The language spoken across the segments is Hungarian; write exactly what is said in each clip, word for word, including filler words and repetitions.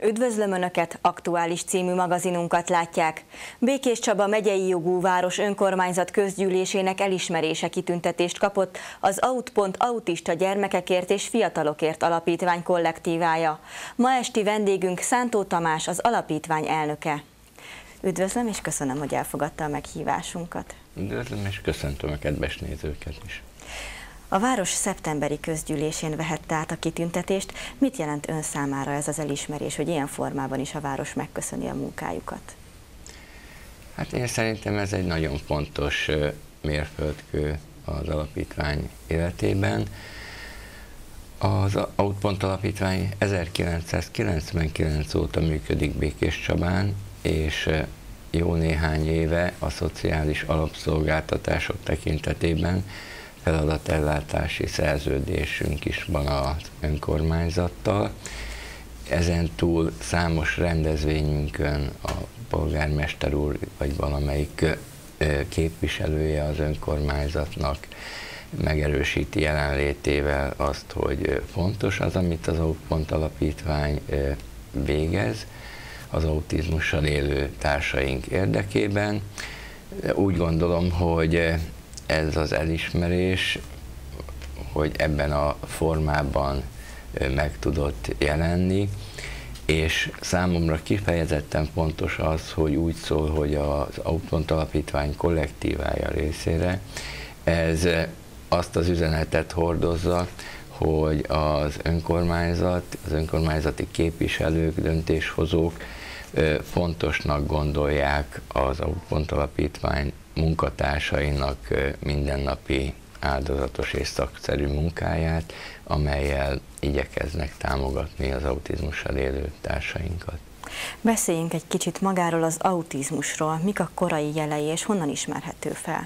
Üdvözlöm Önöket, Aktuális című magazinunkat látják. Békés Csaba megyei jogú város önkormányzat közgyűlésének elismerése kitüntetést kapott az Aut pont autista gyermekekért és fiatalokért alapítvány kollektívája. Ma esti vendégünk Szántó Tamás, az alapítvány elnöke. Üdvözlöm és köszönöm, hogy elfogadta a meghívásunkat. Üdvözlöm és köszöntöm a kedves nézőket is. A város szeptemberi közgyűlésén vehette át a kitüntetést. Mit jelent ön számára ez az elismerés, hogy ilyen formában is a város megköszöni a munkájukat? Hát én szerintem ez egy nagyon fontos mérföldkő az alapítvány életében. Az Aut pont alapítvány ezerkilencszázkilencvenkilenc óta működik Békés Csabán, és jó néhány éve a szociális alapszolgáltatások tekintetében feladatellátási szerződésünk is van az önkormányzattal. Ezen túl számos rendezvényünkön a polgármester úr vagy valamelyik képviselője az önkormányzatnak megerősíti jelenlétével azt, hogy fontos az, amit az Aut pont alapítvány végez az autizmussal élő társaink érdekében. Úgy gondolom, hogy ez az elismerés, hogy ebben a formában meg tudott jelenni, és számomra kifejezetten fontos az, hogy úgy szól, hogy az Aut pont alapítvány kollektívája részére ez azt az üzenetet hordozza, hogy az önkormányzat, az önkormányzati képviselők, döntéshozók fontosnak gondolják az Aut pont alapítvány munkatársainak mindennapi áldozatos és szakszerű munkáját, amellyel igyekeznek támogatni az autizmussal élő társainkat. Beszéljünk egy kicsit magáról, az autizmusról. Mik a korai jelei és honnan ismerhető fel?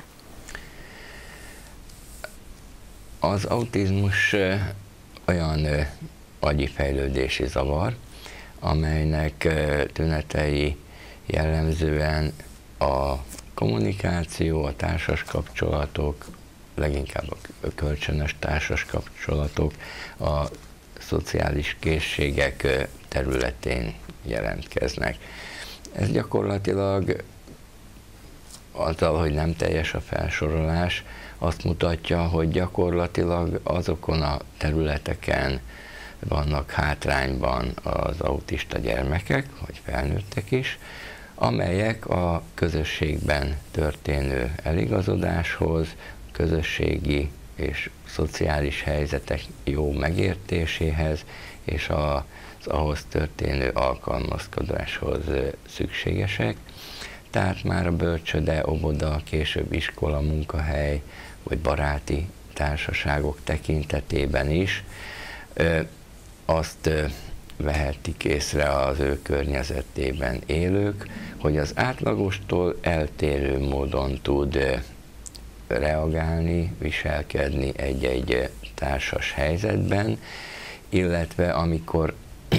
Az autizmus olyan agyi fejlődési zavar, amelynek tünetei jellemzően a kommunikáció, a társas kapcsolatok, leginkább a kölcsönös társas kapcsolatok, a szociális készségek területén jelentkeznek. Ez gyakorlatilag azzal, hogy nem teljes a felsorolás, azt mutatja, hogy gyakorlatilag azokon a területeken vannak hátrányban az autista gyermekek, vagy felnőttek is, amelyek a közösségben történő eligazodáshoz, közösségi és szociális helyzetek jó megértéséhez és az ahhoz történő alkalmazkodáshoz szükségesek. Tehát már a bölcsöde, óvoda, később iskola, munkahely vagy baráti társaságok tekintetében is ö, azt ö, vehetik észre az ő környezetében élők, hogy az átlagostól eltérő módon tud reagálni, viselkedni egy-egy társas helyzetben, illetve amikor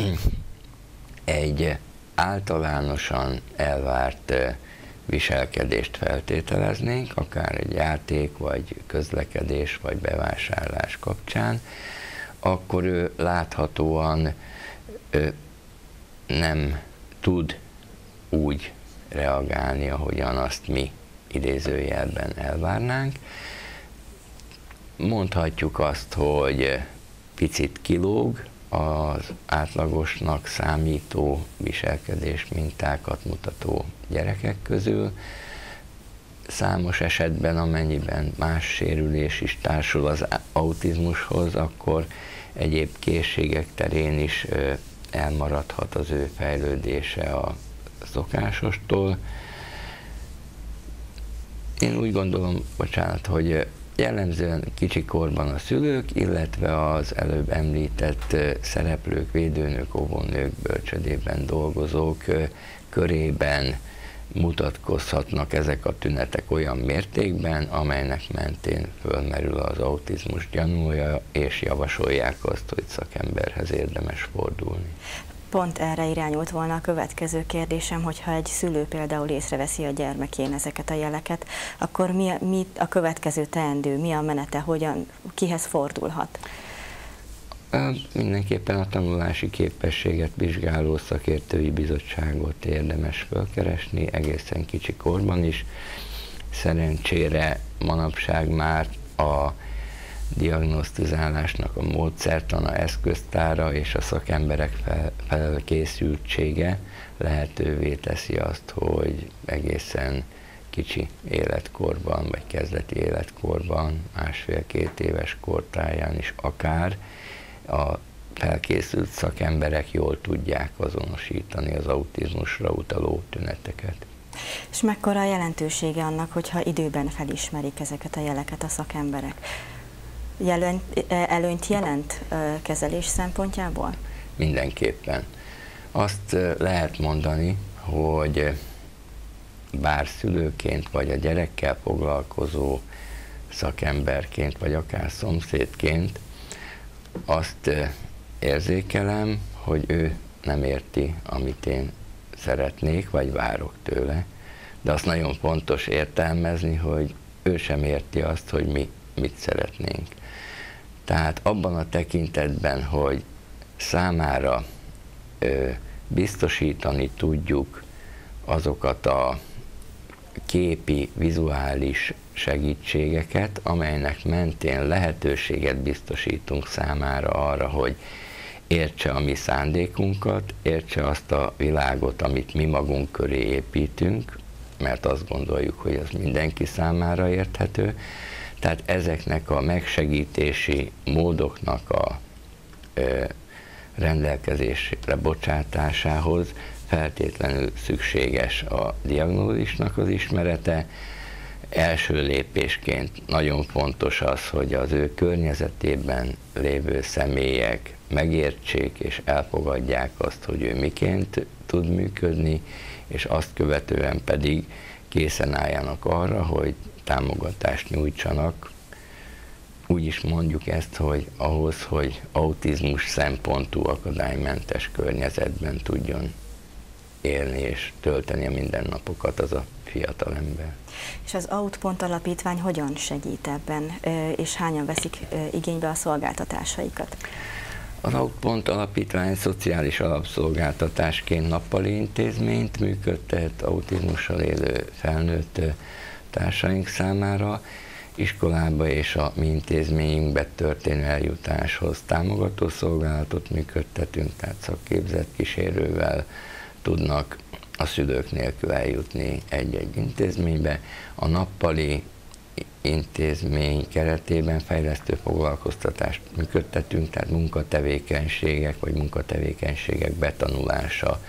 egy általánosan elvárt viselkedést feltételeznénk, akár egy játék, vagy közlekedés, vagy bevásárlás kapcsán, akkor ő láthatóan ő nem tud úgy reagálni, ahogyan azt mi idézőjelben elvárnánk. Mondhatjuk azt, hogy picit kilóg az átlagosnak számító viselkedés mintákat mutató gyerekek közül. Számos esetben, amennyiben más sérülés is társul az autizmushoz, akkor egyéb készségek terén is elmaradhat az ő fejlődése a szokásostól. Én úgy gondolom, bocsánat, hogy jellemzően kicsi korban a szülők, illetve az előbb említett szereplők, védőnök, óvónők, bölcsödében dolgozók körében mutatkozhatnak ezek a tünetek olyan mértékben, amelynek mentén fölmerül az autizmus gyanúja, és javasolják azt, hogy szakemberhez érdemes fordulni. Pont erre irányult volna a következő kérdésem, hogyha egy szülő például észreveszi a gyermekén ezeket a jeleket, akkor mi, mi a következő teendő, mi a menete, hogyan, kihez fordulhat? Mindenképpen a tanulási képességet vizsgáló szakértői bizottságot érdemes felkeresni, egészen kicsi korban is. Szerencsére manapság már a diagnosztizálásnak a módszertana, eszköztára és a szakemberek fel, felkészültsége lehetővé teszi azt, hogy egészen kicsi életkorban, vagy kezdeti életkorban, másfél-két éves kortáján is akár a felkészült szakemberek jól tudják azonosítani az autizmusra utaló tüneteket. És mekkora a jelentősége annak, hogyha időben felismerik ezeket a jeleket a szakemberek? Jelent, előnyt jelent kezelés szempontjából? Mindenképpen. Azt lehet mondani, hogy bár szülőként, vagy a gyerekkel foglalkozó szakemberként, vagy akár szomszédként azt érzékelem, hogy ő nem érti, amit én szeretnék, vagy várok tőle, de azt nagyon fontos értelmezni, hogy ő sem érti azt, hogy mi mit szeretnénk. Tehát abban a tekintetben, hogy számára ö, biztosítani tudjuk azokat a képi, vizuális segítségeket, amelynek mentén lehetőséget biztosítunk számára arra, hogy értse a mi szándékunkat, értse azt a világot, amit mi magunk köré építünk, mert azt gondoljuk, hogy az mindenki számára érthető. Tehát ezeknek a megsegítési módoknak a ö, rendelkezésre bocsátásához feltétlenül szükséges a diagnózisnak az ismerete. Első lépésként nagyon fontos az, hogy az ő környezetében lévő személyek megértsék és elfogadják azt, hogy ő miként tud működni, és azt követően pedig készen álljanak arra, hogy támogatást nyújtsanak. Úgy is mondjuk ezt, hogy ahhoz, hogy autizmus szempontú akadálymentes környezetben tudjon élni és tölteni a mindennapokat az a fiatalember. És az Outpont Alapítvány hogyan segít ebben, és hányan veszik igénybe a szolgáltatásaikat? Az Outpont Alapítvány szociális alapszolgáltatásként nappali intézményt működtet autizmussal élő felnőtt társaink számára. Iskolába és a mi intézményünkbe történő eljutáshoz támogató szolgálatot működtetünk, tehát szakképzett kísérővel tudnak a szülők nélkül eljutni egy-egy intézménybe. A nappali intézmény keretében fejlesztő foglalkoztatást működtetünk, tehát munkatevékenységek vagy munkatevékenységek betanulása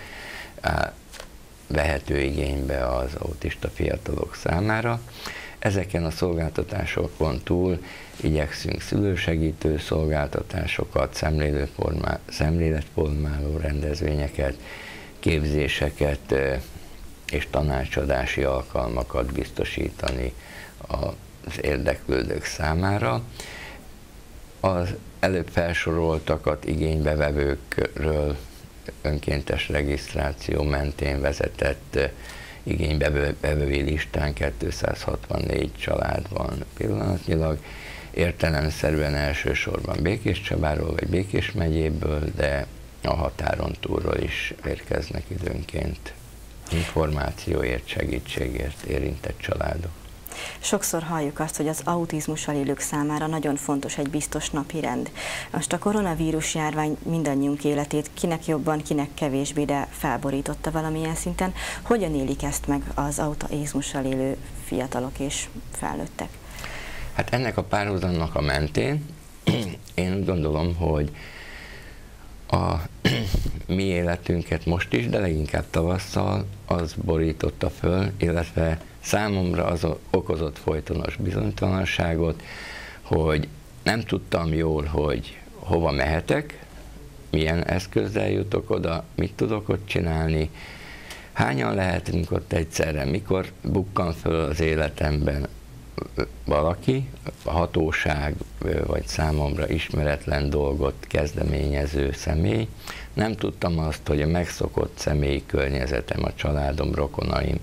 vehető igénybe az autista fiatalok számára. Ezeken a szolgáltatásokon túl igyekszünk szülősegítő szolgáltatásokat, szemléletformáló rendezvényeket, képzéseket és tanácsadási alkalmakat biztosítani az érdeklődők számára. Az előbb felsoroltakat igénybevevőkről önkéntes regisztráció mentén vezetett igénybevevői listán kétszázhatvannégy család van pillanatnyilag. Értelemszerűen elsősorban Békéscsabáról vagy Békés megyéből, de a határon túlról is érkeznek időnként információért, segítségért érintett családok. Sokszor halljuk azt, hogy az autizmussal élők számára nagyon fontos egy biztos napirend. Most a koronavírus járvány mindannyiunk életét kinek jobban, kinek kevésbé, de felborította valamilyen szinten. Hogyan élik ezt meg az autizmussal élő fiatalok és felnőttek? Hát ennek a párhuzamnak a mentén én úgy gondolom, hogy a mi életünket most is, de leginkább tavasszal az borította föl, illetve számomra az okozott folytonos bizonytalanságot, hogy nem tudtam jól, hogy hova mehetek, milyen eszközzel jutok oda, mit tudok ott csinálni, hányan lehetünk ott egyszerre, mikor bukkan föl az életemben valaki, a hatóság vagy számomra ismeretlen dolgot kezdeményező személy. Nem tudtam azt, hogy a megszokott személyi környezetem, a családom, rokonaim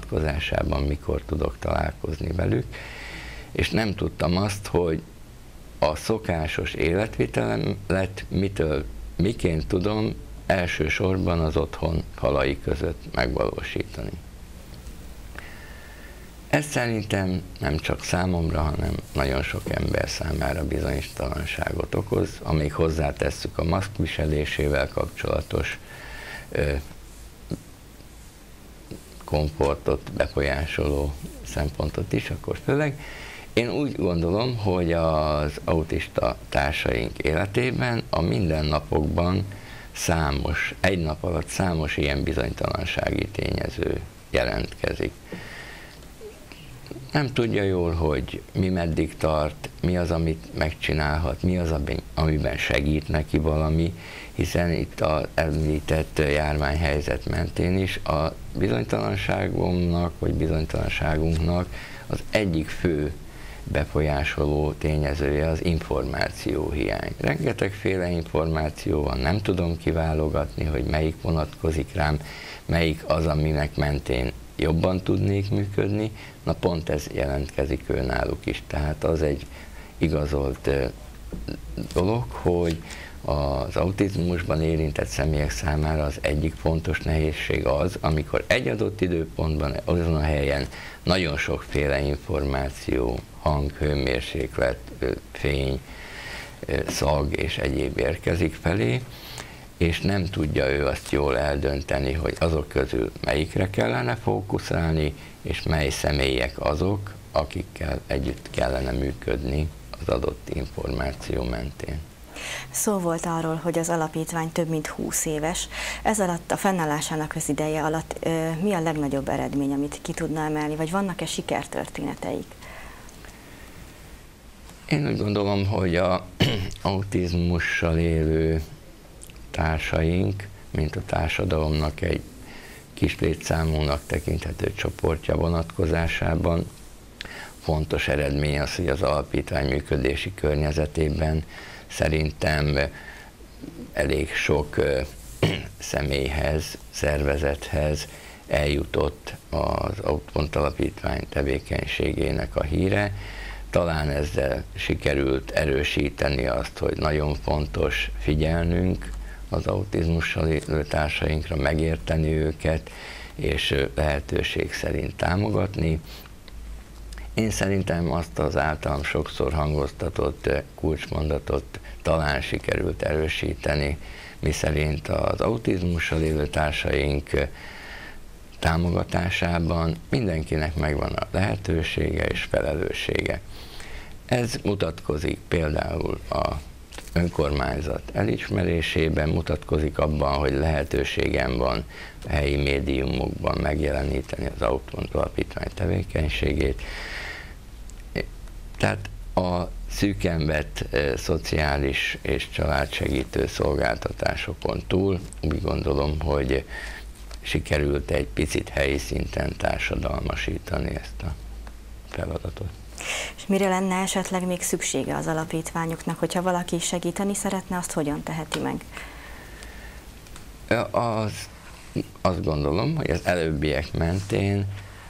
vonatkozásában mikor tudok találkozni velük, és nem tudtam azt, hogy a szokásos életvitelem lett, mitől, miként tudom elsősorban az otthon falai között megvalósítani. Ez szerintem nem csak számomra, hanem nagyon sok ember számára bizonytalanságot okoz, amíg hozzátesszük a maszk viselésével kapcsolatos ö, komfortot befolyásoló szempontot is, akkor főleg. Én úgy gondolom, hogy az autista társaink életében a mindennapokban számos, egy nap alatt számos ilyen bizonytalansági tényező jelentkezik. Nem tudja jól, hogy mi meddig tart, mi az, amit megcsinálhat, mi az, amiben segít neki valami, hiszen itt az említett járványhelyzet mentén is a bizonytalanságomnak, vagy bizonytalanságunknak az egyik fő befolyásoló tényezője az információhiány. Rengetegféle információ van, nem tudom kiválogatni, hogy melyik vonatkozik rám, melyik az, aminek mentén jobban tudnék működni, na pont ez jelentkezik ő náluk is. Tehát az egy igazolt dolog, hogy az autizmusban érintett személyek számára az egyik fontos nehézség az, amikor egy adott időpontban azon a helyen nagyon sokféle információ, hang, hőmérséklet, fény, szag és egyéb érkezik felé, és nem tudja ő azt jól eldönteni, hogy azok közül melyikre kellene fókuszálni, és mely személyek azok, akikkel együtt kellene működni az adott információ mentén. Szó volt arról, hogy az alapítvány több mint húsz éves. Ez alatt, a fennállásának az ideje alatt ö, mi a legnagyobb eredmény, amit ki tudna emelni, vagy vannak-e sikertörténeteik? Én úgy gondolom, hogy az autizmussal élő társaink, mint a társadalomnak egy kis létszámúnak tekinthető csoportja vonatkozásában fontos eredmény az, hogy az alapítvány működési környezetében szerintem elég sok személyhez, szervezethez eljutott az Outpont Alapítvány tevékenységének a híre. Talán ezzel sikerült erősíteni azt, hogy nagyon fontos figyelnünk az autizmussal élő társainkra, megérteni őket, és lehetőség szerint támogatni. Én szerintem azt az általam sokszor hangoztatott kulcsmondatot talán sikerült erősíteni, miszerint az autizmussal élő társaink támogatásában mindenkinek megvan a lehetősége és felelőssége. Ez mutatkozik például a önkormányzat elismerésében, mutatkozik abban, hogy lehetőségem van a helyi médiumokban megjeleníteni az Outpont Alapítvány tevékenységét. Tehát a szűken vett e, szociális és családsegítő szolgáltatásokon túl úgy gondolom, hogy sikerült egy picit helyi szinten társadalmasítani ezt a feladatot. És mire lenne esetleg még szüksége az alapítványoknak, hogyha valaki segíteni szeretne, azt hogyan teheti meg? Az, azt gondolom, hogy az előbbiek mentén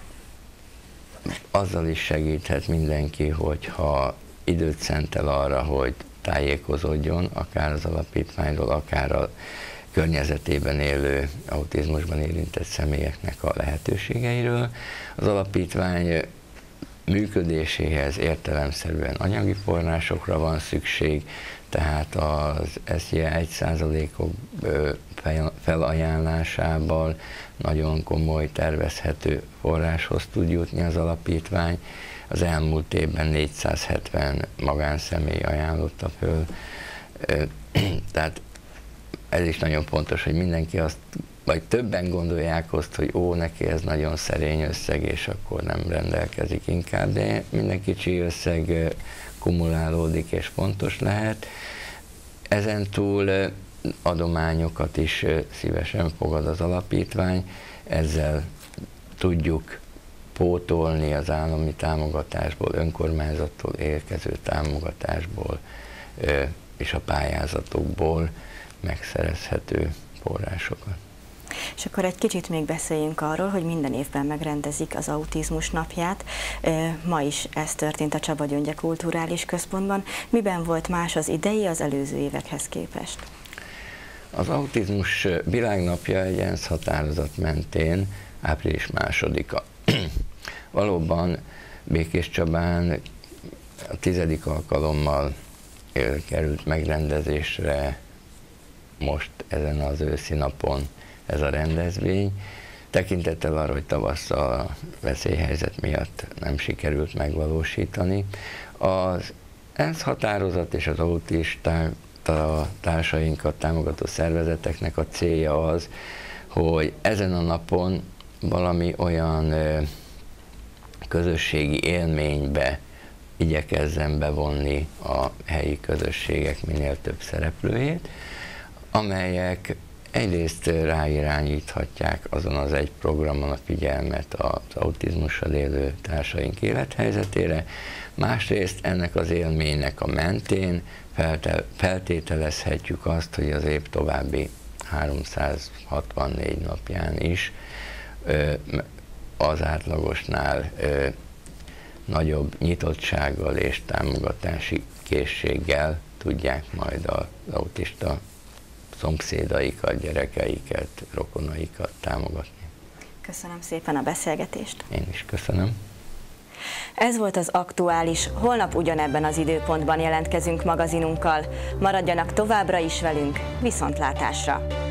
azzal is segíthet mindenki, hogyha időt szentel arra, hogy tájékozódjon, akár az alapítványról, akár a környezetében élő autizmusban érintett személyeknek a lehetőségeiről. Az alapítvány működéséhez értelemszerűen anyagi forrásokra van szükség, tehát az es zé é egy százalékok felajánlásával nagyon komoly tervezhető forráshoz tud jutni az alapítvány. Az elmúlt évben négyszázhetven magánszemély ajánlotta föl, tehát ez is nagyon fontos, hogy mindenki azt, vagy többen gondolják azt, hogy ó, neki ez nagyon szerény összeg, és akkor nem rendelkezik inkább, de minden kicsi összeg kumulálódik, és fontos lehet. Ezen túl adományokat is szívesen fogad az alapítvány, ezzel tudjuk pótolni az állami támogatásból, önkormányzattól érkező támogatásból és a pályázatokból megszerezhető forrásokat. És akkor egy kicsit még beszéljünk arról, hogy minden évben megrendezik az autizmus napját. Ma is ez történt a Csaba Gyöngye Kulturális Központban. Miben volt más az idei az előző évekhez képest? Az autizmus világnapja egy ENSZ határozat mentén április másodika. Valóban Békéscsabán a tizedik alkalommal került megrendezésre most ezen az őszi napon ez a rendezvény. Tekintettel arra, hogy tavasszal a veszélyhelyzet miatt nem sikerült megvalósítani. Az ENSZ határozat és az autista társainkat támogató szervezeteknek a célja az, hogy ezen a napon valami olyan közösségi élménybe igyekezzen bevonni a helyi közösségek minél több szereplőjét, amelyek egyrészt ráirányíthatják azon az egy programon a figyelmet az autizmussal élő társaink élethelyzetére, másrészt ennek az élménynek a mentén feltételezhetjük azt, hogy az év további háromszázhatvannégy napján is az átlagosnál nagyobb nyitottsággal és támogatási készséggel tudják majd az autista szomszédaikat, gyerekeiket, rokonaikat támogatni. Köszönöm szépen a beszélgetést. Én is köszönöm. Ez volt az Aktuális. Holnap ugyanebben az időpontban jelentkezünk magazinunkkal. Maradjanak továbbra is velünk, viszontlátásra!